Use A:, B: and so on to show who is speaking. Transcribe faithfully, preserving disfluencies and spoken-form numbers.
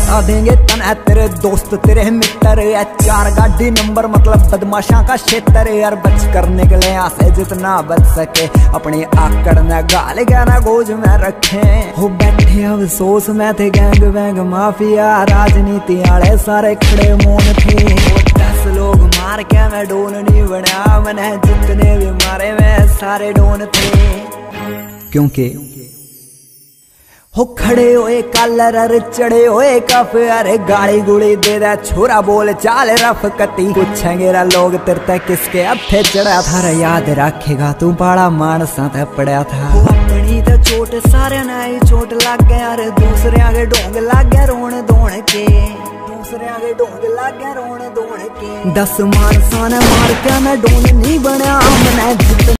A: बता देंगे तन है तेरे दोस्त तेरे मित्र है। चार गाड़ी नंबर मतलब बदमाशा का क्षेत्र यार। बच कर निकले यहाँ से जितना बच सके, अपनी आकड़ न गाल गाना गोज में रखे। हो बैठे अफसोस में थे गैंग वैंग माफिया, राजनीति आले सारे खड़े मौन थे। दस लोग मार के मैं डोन नहीं बना, मैंने जितने भी मारे में सारे डोन थे। क्योंकि हो खड़े होए कलर चढ़े होए कफ, अरे गाड़ी गुड़ी दे दे छोरा बोल चाल रफ कती। पूछेंगे रा लोग तेरे किसके हथे चढ़ा था, रे याद रखेगा तू बड़ा मानसा ते पड़ा था। हो अपनी तो चोट सारे नाई चोट लग गया, अरे दूसरे आगे ढोंग लग गया रोन दोण के, दूसरे आगे ढोंग लग गया रोन दोण के। दस मानसा ने मार के मैं डोन नहीं बना, मैंने